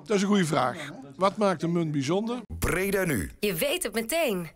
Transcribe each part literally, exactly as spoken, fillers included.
Dat is een goede vraag. Wat maakt een munt bijzonder? Breda nu. Je weet het meteen.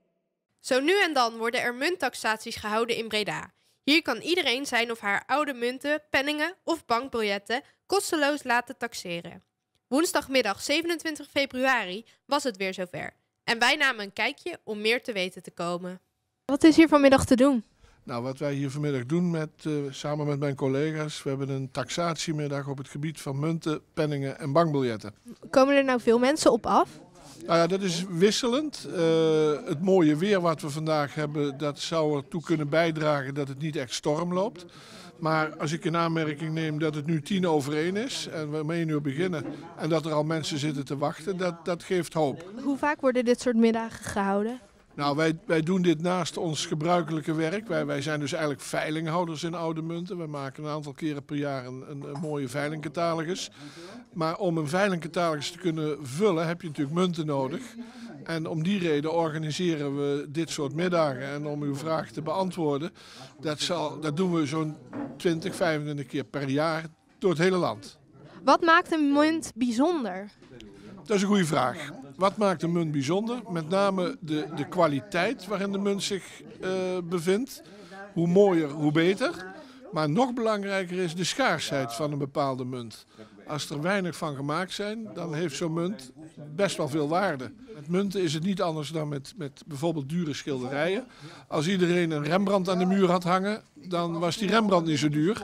Zo nu en dan worden er munttaxaties gehouden in Breda. Hier kan iedereen zijn of haar oude munten, penningen of bankbiljetten kosteloos laten taxeren. Woensdagmiddag zevenentwintig februari was het weer zover. En wij namen een kijkje om meer te weten te komen. Wat is hier vanmiddag te doen? Nou, wat wij hier vanmiddag doen met, uh, samen met mijn collega's, we hebben een taxatiemiddag op het gebied van munten, penningen en bankbiljetten. Komen er nou veel mensen op af? Nou ja, dat is wisselend. Uh, het mooie weer wat we vandaag hebben, dat zou ertoe kunnen bijdragen dat het niet echt storm loopt. Maar als ik in aanmerking neem dat het nu tien over één is en we om één uur beginnen en dat er al mensen zitten te wachten, dat, dat geeft hoop. Hoe vaak worden dit soort middagen gehouden? Nou, wij, wij doen dit naast ons gebruikelijke werk. Wij, wij zijn dus eigenlijk veilinghouders in oude munten. We maken een aantal keren per jaar een, een, een mooie veilingcatalogus. Maar om een veilingcatalogus te kunnen vullen heb je natuurlijk munten nodig. En om die reden organiseren we dit soort middagen. En om uw vraag te beantwoorden, dat, zal, dat doen we zo'n twintig, vijfentwintig keer per jaar door het hele land. Wat maakt een munt bijzonder? Dat is een goede vraag. Wat maakt een munt bijzonder? Met name de, de kwaliteit waarin de munt zich uh, bevindt. Hoe mooier, hoe beter. Maar nog belangrijker is de schaarsheid van een bepaalde munt. Als er weinig van gemaakt zijn, dan heeft zo'n munt best wel veel waarde. Met munten is het niet anders dan met, met bijvoorbeeld dure schilderijen. Als iedereen een Rembrandt aan de muur had hangen, dan was die Rembrandt niet zo duur.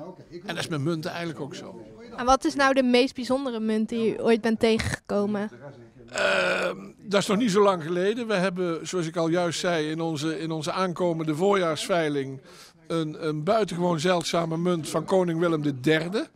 En dat is met munten eigenlijk ook zo. En wat is nou de meest bijzondere munt die je ooit bent tegengekomen? Uh, dat is nog niet zo lang geleden. We hebben, zoals ik al juist zei, in onze, in onze aankomende voorjaarsveiling een, een buitengewoon zeldzame munt van koning Willem de derde.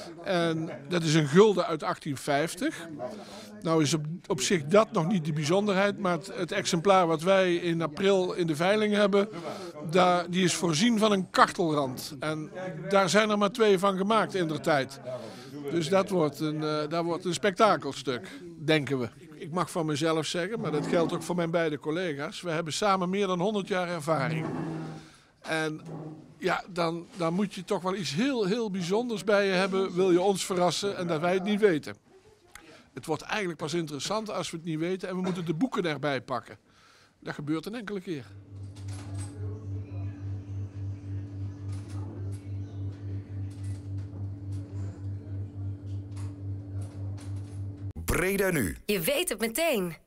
En dat is een gulden uit achttien vijftig. Nou is op, op zich dat nog niet de bijzonderheid, maar het, het exemplaar wat wij in april in de veiling hebben, daar, die is voorzien van een kartelrand. En daar zijn er maar twee van gemaakt indertijd. Dus dat wordt een, uh, dat wordt een spektakelstuk, denken we. Ik mag van mezelf zeggen, maar dat geldt ook voor mijn beide collega's. We hebben samen meer dan honderd jaar ervaring. En ja, dan, dan moet je toch wel iets heel, heel bijzonders bij je hebben, wil je ons verrassen en dat wij het niet weten. Het wordt eigenlijk pas interessant als we het niet weten en we moeten de boeken erbij pakken. Dat gebeurt een enkele keer. Breda nu. Je weet het meteen.